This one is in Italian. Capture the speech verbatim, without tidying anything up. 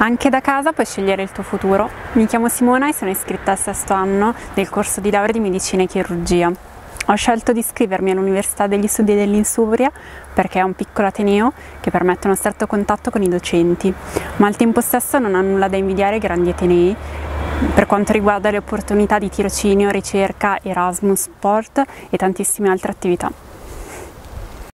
Anche da casa puoi scegliere il tuo futuro. Mi chiamo Simona e sono iscritta al sesto anno del corso di laurea di medicina e chirurgia. Ho scelto di iscrivermi all'Università degli Studi dell'Insubria perché è un piccolo ateneo che permette uno stretto contatto con i docenti, ma al tempo stesso non ha nulla da invidiare ai grandi atenei per quanto riguarda le opportunità di tirocinio, ricerca, Erasmus, sport e tantissime altre attività.